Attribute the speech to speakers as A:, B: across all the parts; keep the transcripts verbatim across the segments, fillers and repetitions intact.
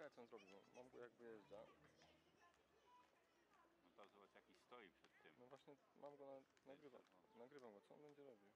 A: jak on zrobił, mam go jak wyjeżdża.
B: No to zobacz jaki stoi przed tym.
A: No właśnie mam go, na, nagrywam, nagrywam go, co on będzie robił?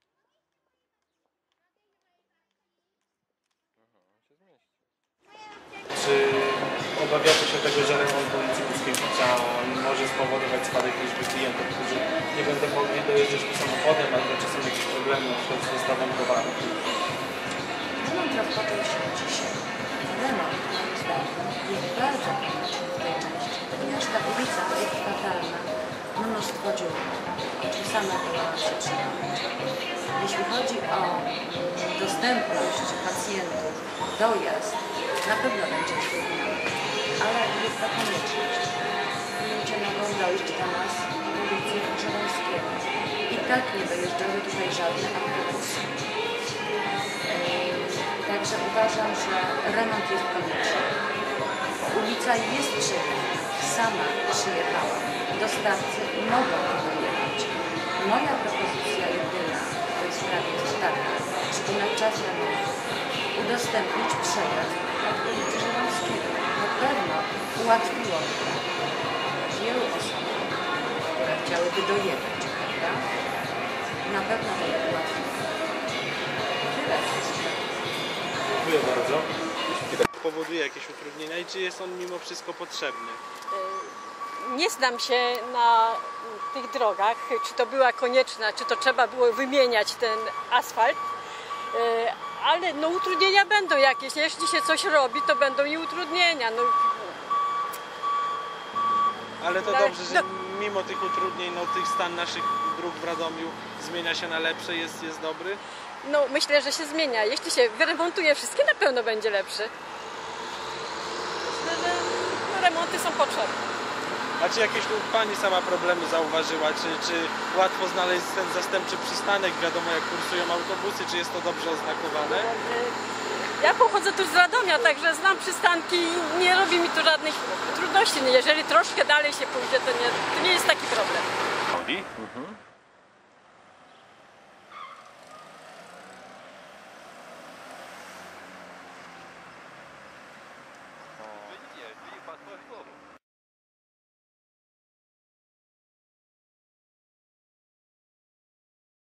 A: Aha, on się zmieści.
C: Czy obawiacie się tego, że remont ulicy Mickiewicza może spowodować spadek liczby klientów, którzy nie będą mogli dojeżdżać tu samochodem, albo czy są jakieś problemy na przykład z dostawą towarów?
D: Remont rozpoczął się dzisiaj. Remont, moim zdaniem, jest bardzo konieczny w tej części, ponieważ ta ulica jest fatalna. Mnóstwo dziur. I sama byłam się przyjemność. Jeśli chodzi o dostępność pacjentów, dojazd, na pewno będzie trudno, ale jest to konieczność. Ludzie mogą dojść do nas do ulicy Żeromskiego. I tak nie dojeżdżały tutaj żadne autobusy. Także uważam, że remont jest konieczny. Ulica jest przyjemna. Sama przyjechałam. Dostawcy mogą tutaj jechać. Moja propozycja jedyna w tej sprawie jest taka, żeby na czas remontu udostępnić przejazd od ulicy Żeromskiego. Na pewno ułatwiłoby to wielu osobom, które chciałyby dojechać, prawda? Na pewno to by ułatwiło. Tyle z tej sprawy.
C: Dziękuję bardzo. Powoduje jakieś utrudnienia i czy jest on mimo wszystko potrzebny?
E: Nie znam się na tych drogach, czy to była konieczna, czy to trzeba było wymieniać ten asfalt, ale no utrudnienia będą jakieś. Jeśli się coś robi, to będą i utrudnienia. No.
C: Ale to
E: No,
C: dobrze, że
E: no.
C: mimo tych utrudnień, no tych stan naszych dróg w Radomiu zmienia się na lepsze, jest, jest dobry?
E: No myślę, że się zmienia. Jeśli się wyremontuje wszystkie, na pewno będzie lepszy. Myślę, że no, remonty są potrzebne.
C: A czy jakieś tu Pani sama problemy zauważyła? Czy, czy łatwo znaleźć ten zastępczy przystanek? Wiadomo, jak kursują autobusy, czy jest to dobrze oznakowane?
E: Ja pochodzę tu z Radomia, także znam przystanki i nie robi mi to żadnych trudności. Jeżeli troszkę dalej się pójdzie, to nie, to nie jest taki problem.
B: Audi?
A: Mhm.